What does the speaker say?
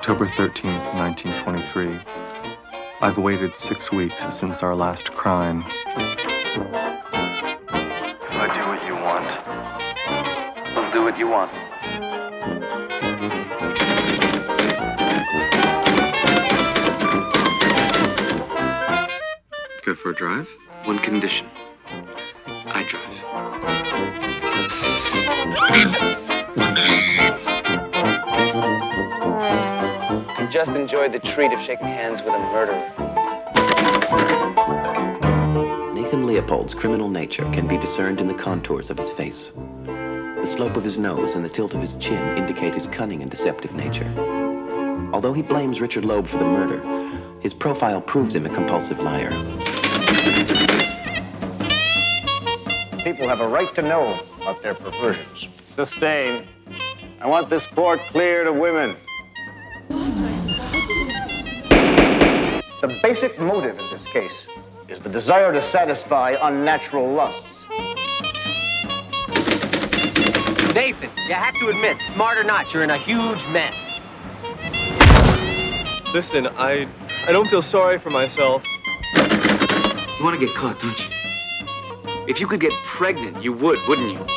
October 13th, 1923. I've waited 6 weeks since our last crime. Do I do what you want? I'll do what you want. Go for a drive? One condition. I drive. You just enjoyed the treat of shaking hands with a murderer. Nathan Leopold's criminal nature can be discerned in the contours of his face. The slope of his nose and the tilt of his chin indicate his cunning and deceptive nature. Although he blames Richard Loeb for the murder, his profile proves him a compulsive liar. People have a right to know about their perversions. Sustained. I want this court clear to women. The basic motive in this case is the desire to satisfy unnatural lusts. Nathan, you have to admit, smart or not, you're in a huge mess. Listen, I don't feel sorry for myself. You want to get caught, don't you? If you could get pregnant, you would, wouldn't you?